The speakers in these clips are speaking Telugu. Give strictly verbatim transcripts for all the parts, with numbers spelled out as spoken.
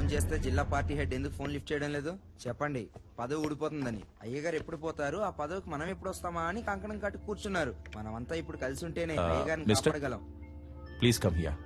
ఫోన్ చేస్తే జిల్లా పార్టీ హెడ్ ఎందుకు ఫోన్ లిఫ్ట్ చేయడం లేదు చెప్పండి. పదవి ఊడిపోతుందని. అయ్యగారు ఎప్పుడు పోతారు, ఆ పదవికి మనం ఎప్పుడు వస్తామా అని కంకణం కట్టి కూర్చున్నారు. మనమంతా ఇప్పుడు కలిసి ఉంటేనే అయ్యగారిని కాపాడగలం. Please come here.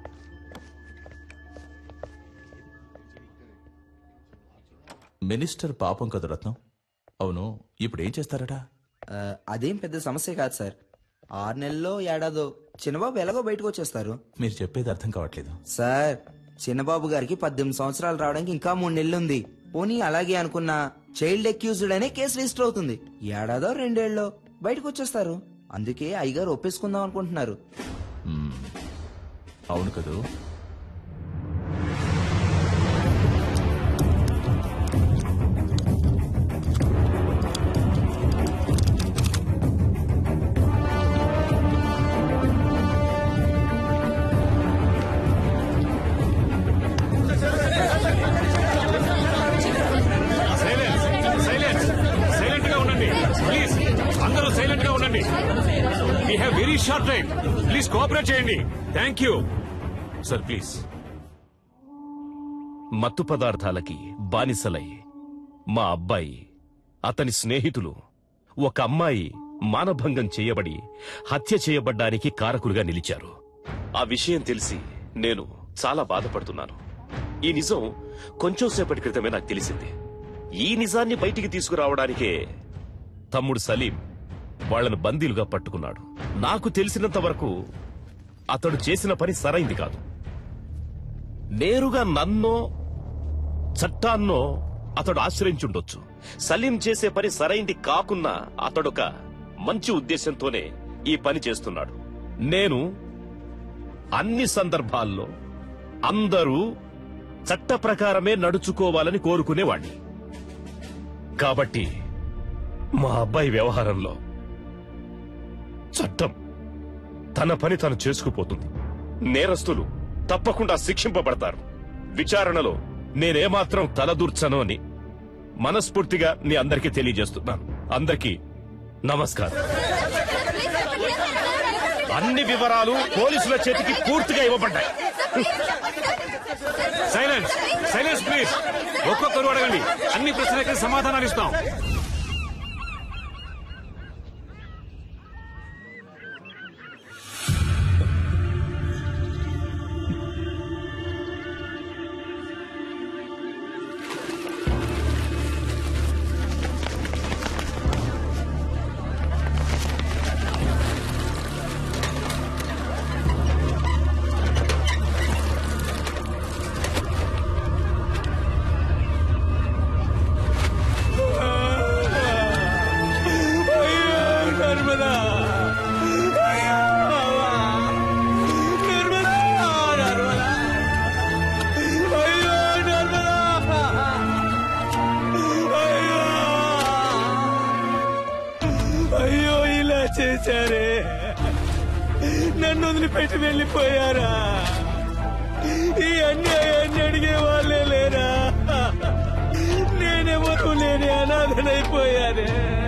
మినిస్టర్ పాపం కదా రత్నం. అవును, ఇప్పుడు ఏం చేస్తారట? అదేం పెద్ద సమస్య కాదు సార్. ఆరు నెలల్లో ఏడాదో చిన్నబాబు ఎలాగో బయటకు వచ్చేస్తారు. మీరు చెప్పేది అర్థం కావట్లేదు సార్. చిన్నబాబు గారికి పద్దెనిమిది సంవత్సరాలు రావడానికి ఇంకా మూడు నెలలు ఉంది. పోనీ అలాగే అనుకున్నా చైల్డ్ అక్యూజ్డ్ అనే కేసు రిజిస్టర్ అవుతుంది. ఏడాదో రెండేళ్ళలో బయటకు వచ్చేస్తారు. అందుకే అయ్యగారు ఒప్పేసుకుందాం అనుకుంటున్నారు. అవును కదూ. షార్ట్ టైం, ప్లీజ్ కోఆపరేట్ చేయండి. Thank you sir. ప్లీజ్. మత్తు పదార్థాలకి బానిసలై మా అబ్బాయి, అతని స్నేహితులు, ఒక అమ్మాయి మానభంగం చేయబడి హత్య చేయబడ్డానికి కారకులుగా నిలిచారు. ఆ విషయం తెలిసి నేను చాలా బాధపడుతున్నాను. ఈ నిజం కొంచెం సేపటి క్రితమే నాకు తెలిసింది. ఈ నిజాన్ని బయటికి తీసుకురావడానికే తమ్ముడు సలీం వాళ్లను బందీలుగా పట్టుకున్నాడు. నాకు తెలిసినంత వరకు అతడు చేసిన పని సరైంది కాదు. నేరుగా నన్నో చట్టాన్నో అతడు ఆశ్రయించుండొచ్చు. సలీం చేసే పని సరైంది కాకున్నా అతడొక మంచి ఉద్దేశంతోనే ఈ పని చేస్తున్నాడు. నేను అన్ని సందర్భాల్లో అందరూ చట్ట ప్రకారమే నడుచుకోవాలని కోరుకునేవాణ్ణి. కాబట్టి మా అబ్బాయి వ్యవహారంలో చట్టం తన పని తను చేసుకుపోతుంది. నేరస్తులు తప్పకుండా శిక్షింపబడతారు. విచారణలో నేనేమాత్రం తలదూర్చను అని మనస్ఫూర్తిగా నీ అందరికీ తెలియజేస్తున్నాను. అందరికీ నమస్కారం. అన్ని వివరాలు పోలీసుల చేతికి పూర్తిగా ఇవ్వబడ్డాయి. Silence, silence please. ఒక్కొక్కరు అడగండి, అన్ని ప్రశ్నలకి సమాధానాలు ఇస్తాం. చేశారే, నన్ను వదిలిపెట్టి వెళ్ళిపోయారా? ఈ అన్యాయాన్ని అడిగే వాళ్ళే లేరా? నేనెవరూ లేని అనాథనైపోయానే.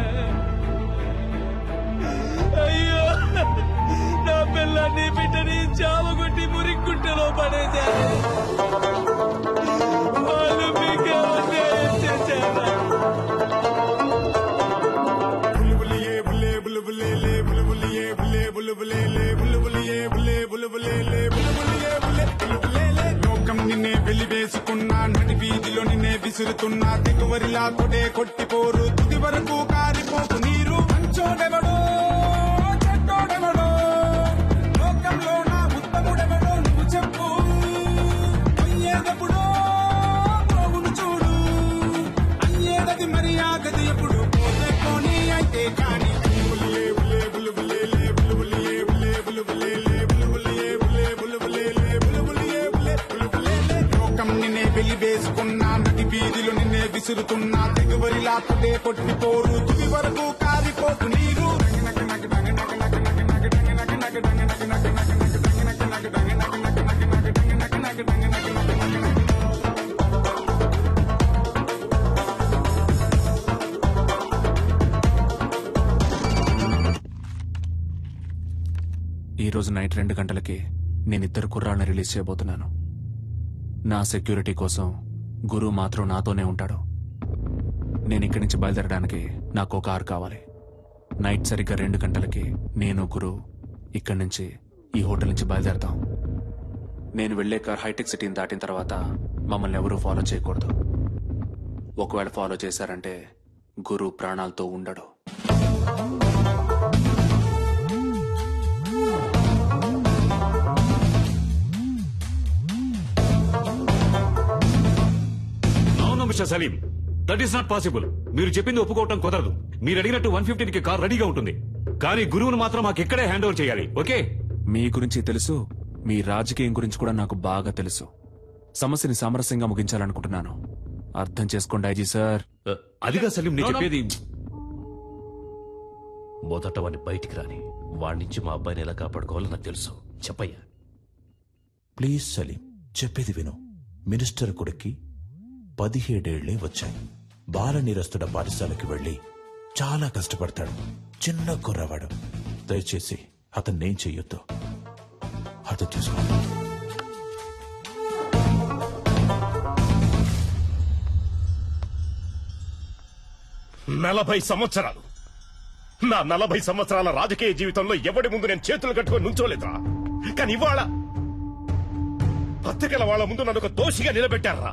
అయ్యో, నా పిల్లాన్ని బిడ్డని చావగొట్టి మురిక్కుంటలో పడేశారు. వాళ్ళు మీకే అన్యాయం చేశారా? లోకం నిన్నే వెలివేసుకున్నా, నడి వీధిలో నిన్నే విసురుతున్నా, దిగువరిలా కొడే కొట్టిపోరు, తుది వరకు కారిపోకు నీరు. మంచోడెవడో చెడ్డోడెవడో, లోకంలో నా ఉత్తముడెవడో నువ్వు చెప్పు. అయ్యేదెప్పుడో పోగును చూడు, అయ్యేదది మర్యాదది ఎప్పుడు పోతే పోనీ అయితే కాని. వెలివేసుకున్నా, నది వీధిలో నిన్నే విసురుతున్నా, తెగువరిలా కొట్టే కొట్టిపోరు, తుది వరకు కారిపోకు నీరు. ఈ రోజు నైట్ రెండు గంటలకి నేను ఇద్దరు కుర్రాళ్ళని రిలీజ్ చేయబోతున్నాను. నా సెక్యూరిటీ కోసం గురు మాత్రం నాతోనే ఉంటాడు. నేను ఇక్కడి నుంచి బయలుదేరడానికి నాకు కారు కావాలి. నైట్ సరిగ్గా రెండు గంటలకి నేను గురు ఇక్కడి నుంచి ఈ హోటల్ నుంచి బయలుదేరతాం. నేను వెళ్లే కార్ హైటెక్ సిటీని దాటిన తర్వాత మమ్మల్ని ఎవరూ ఫాలో చేయకూడదు. ఒకవేళ ఫాలో చేశారంటే గురు ప్రాణాలతో ఉండడు. అవును mister Salim, that is not possible. మీరు చెప్పింది ఒప్పుకోవటం కుదరదు. మీరు అడిగినట్టు వన్ ఫిఫ్టీన్ కి కార్ రెడీగా ఉంటుంది, కానీ గురువును మాత్రం మాకు ఇక్కడే హ్యాండ్ ఓవర్ చేయాలి. ఓకే? మీ గురించి తెలుసు, మీ రాజకీయం గురించి కూడా నాకు బాగా తెలుసు. సమస్యని సామరస్యంగా ముగించాలనుకుంటున్నాను. అర్థం చేసుకోండి ఐజీ సార్. అదిగా సలీం నేను చెప్పేది. మొదట వాడిని బయటికి రాని, వాడి నుంచి మా అబ్బాయిని ఎలా కాపాడుకోవాలో నాకు తెలుసు. చెప్పయ్యా. ప్లీజ్ సలీం, చెప్పేది విను. మినిస్టర్ కొడుక్కి పదిహేడేళ్లే వచ్చాయి. బాల నిరస్తుడ పాఠశాలకి వెళ్లి చాలా కష్టపడతాడు. చిన్న కుర్రవాడు. దయచేసి అతన్నేం చెయ్యొద్దు. అర్థం చేసుకో. నలభై సంవత్సరాలు నా నలభై సంవత్సరాల రాజకీయ జీవితంలో ఎవడి ముందు నేను చేతులు కట్టుకొని నుంచోలేదురా. కానీ ఇవాళ పత్రికల వాళ్ళ ముందు నన్ను ఒక దోషిగా నిలబెట్టారా.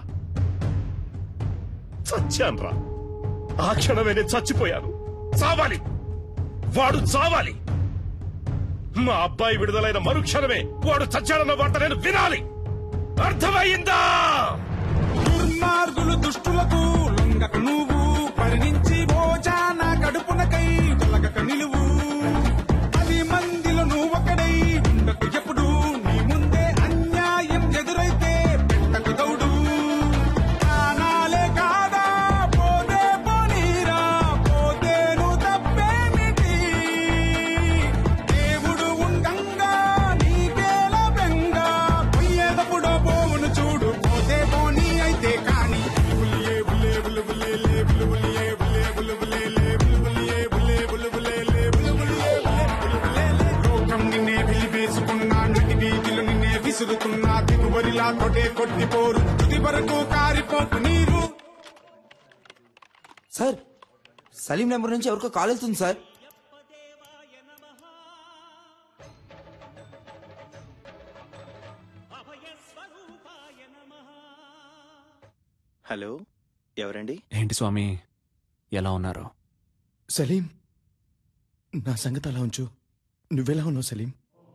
చచ్చాన్రా. ఆ క్షణమే నేను చచ్చిపోయాను. చావాలి, వాడు చావాలి. మా అబ్బాయి విడుదలైన మరుక్షణమే వాడు చచ్చాడన్న వార్త నేను వినాలి. అర్థమైందా? దుర్మార్గులు దుష్టులకు లొంగక నువ్వు పరిణించి భోజన కడుపునకై తొలగక నిలువు. పది మందిలో నువ్వొకడై ఉండకు ఎప్పుడు. నీ ముందే అన్యాయం ఎదురైతే పెట్టకు దౌడు. ప్రాణాలే కాదా పోతే పోనీరా, పోతేను తప్పేమిటి. దేవుడు ఉండంగా నీకేల బెంగా, పోయేటప్పుడు పోవును చూడు. పోతే పోనీ అయితే కాని లోకం నిన్నే వెలివేసుకున్నా, నటి వీధిలో నిన్నే విసురుతున్నా. దిగుబడిలా కొట్టే కొట్టిపోరు, తుది వరకు కారిపోకు నీరు. సార్, సలీం నెంబర్ నుంచి ఎవరికో కాల్ వెళ్తుంది సార్. హలో, ఎవరండి? ఏంటి స్వామి, ఎలా ఉన్నారు? సలీం, నా సంగతి అలా ఉంచు. నువ్వెలా ఉన్నావు సలీం?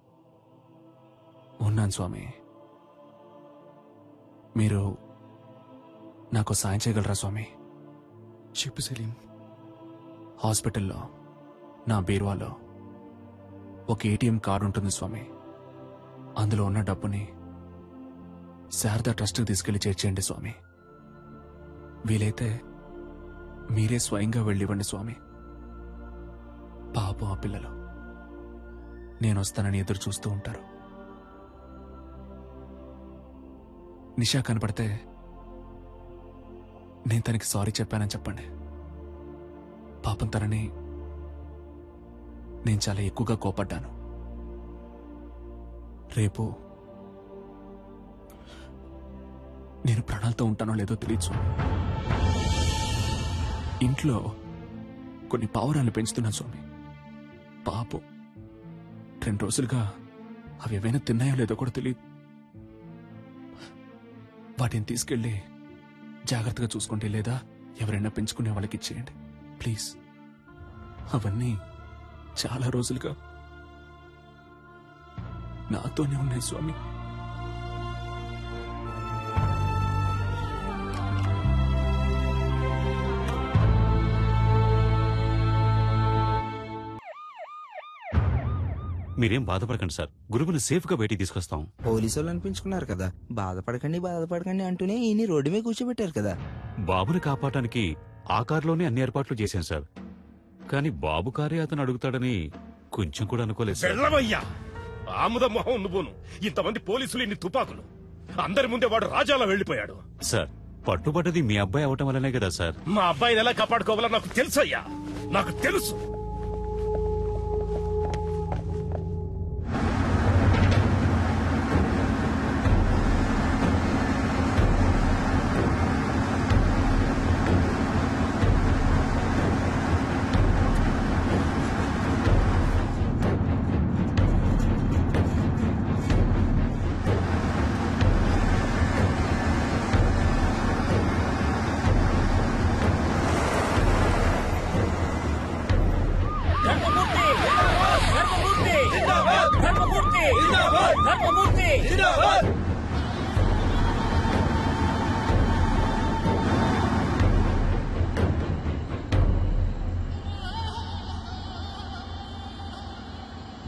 ఉన్నాను స్వామి. మీరు నాకు సాయం చేయగలరా స్వామి? చెప్పు సలీం. హాస్పిటల్లో నా బీరువాలో ఒక ఏటీఎం కార్డు ఉంటుంది స్వామి. అందులో ఉన్న డబ్బుని శారదా ట్రస్ట్కి తీసుకెళ్లి చేర్చేయండి స్వామి. వీలైతే మీరే స్వయంగా వెళ్ళివ్వండి స్వామి. పాపం ఆ పిల్లలు నేను వస్తానని ఎదురు చూస్తూ ఉంటారు. నిషా కనపడితే నేను తనకి సారీ చెప్పానని చెప్పండి. పాపం తనని నేను చాలా ఎక్కువగా కోపడ్డాను. రేపు నేను ప్రాణాలతో ఉంటానో లేదో తెలియదు స్వామి. ఇంట్లో కొన్ని పావురాలు పెంచుతున్నాను స్వామి. పాపం రెండు రోజులుగా అవి ఏవైనా తిన్నాయో లేదో కూడా తెలియదు. వాటిని తీసుకెళ్ళి జాగ్రత్తగా చూసుకోండి, లేదా ఎవరైనా పెంచుకునే వాళ్ళకి ఇచ్చేయండి ప్లీజ్. అవన్నీ చాలా రోజులుగా నాతోనే ఉన్నాయి స్వామి. మీరేం బాధపడకండి సార్, గురువుని సేఫ్ గా బయటికి తీసుకొస్తాం. పోలీసు వాళ్ళు అనిపించుకున్నారు కదా, బాధపడకండి బాధపడకండి అంటూనే ఈయన్ని రోడ్డు మీద కూర్చోబెట్టారు కదా. బాబుని కాపాడటానికి ఆ కారులోనే అన్ని ఏర్పాట్లు చేశాను సార్. కానీ బాబు కారే అతను అడుగుతాడని కొంచెం కూడా అనుకోలేదు సార్. వెళ్ళవయ్యా ఆముద మొహం నువ్వును. ఇంతమంది పోలీసులు, ఇన్ని తుపాకులు, అందరి ముందే వాడు రాజాలా వెళ్లిపోయాడు. సార్, పట్టుబడ్డది మీ అబ్బాయి అవటం వల్లనే కదా సార్. మా అబ్బాయిని ఎలా కాపాడుకోవాలో నాకు తెలుసయ్యా, నాకు తెలుసు.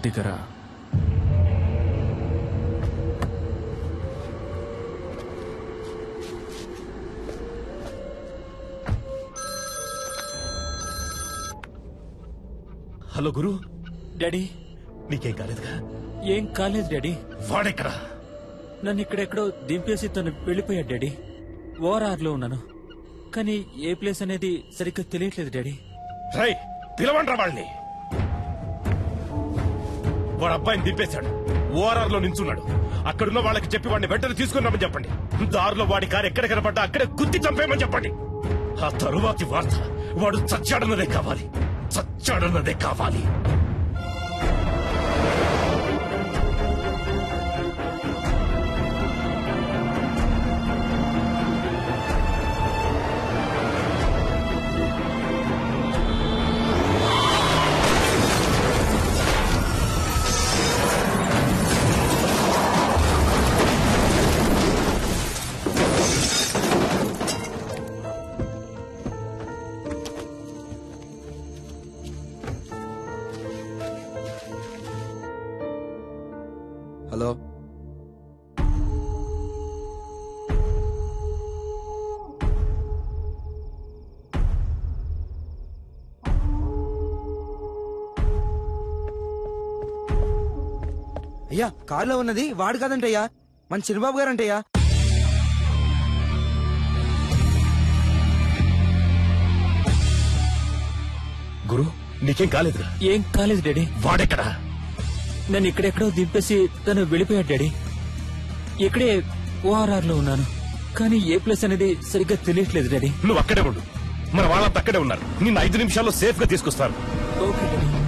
బయటికి రా. హలో గురు, డాడీ నీకేం కాలేదుగా? ఏం కాలేదు డాడీ. వాడెక్కడా? నన్ను ఇక్కడెక్కడో దింపేసి తను వెళ్ళిపోయాడు డాడీ. ఓఆర్ఆర్ లో ఉన్నాను, కానీ ఏ ప్లేస్ అనేది సరిగ్గా తెలియట్లేదు డాడీ. రై, పిలవండ్రా వాళ్ళని. వాడు అబ్బాయిని దింపేశాడు, ఓఆర్ఆర్ లో నించున్నాడు. అక్కడున్న వాళ్ళకి చెప్పి వాడిని వెంటనే తీసుకున్నామని చెప్పండి. దారిలో వాడి కారు ఎక్కడ కనపడ్డా అక్కడే గుద్ది చంపేయమని చెప్పండి. ఆ తరువాతి వార్త వాడు చచ్చాడన్నదే కావాలి, చచ్చాడన్నదే కావాలి. హలో, అయ్యా కారులో ఉన్నది వాడు కాదంటయ్యా, మన చిన్నబాబు గారంటయ్యా. గురు, నీకేం కాలేదుగా? ఏం కాలేదు డాడీ. వాడెక్కడా? నన్ను ఇక్కడెక్కడో దింపేసి తను వెళ్ళిపోయాడు డాడీ. ఇక్కడే ఓఆర్ఆర్ లో ఉన్నాను, కానీ ఏ ప్లేస్ అనేది సరిగ్గా తెలియట్లేదు డాడీ. నువ్వు అక్కడే ఉండు, మన వాళ్ళంతా అక్కడే ఉన్నారు. నిన్ను ఐదు నిమిషాల్లో సేఫ్ గా తీసుకొస్తారు. Okay daddy.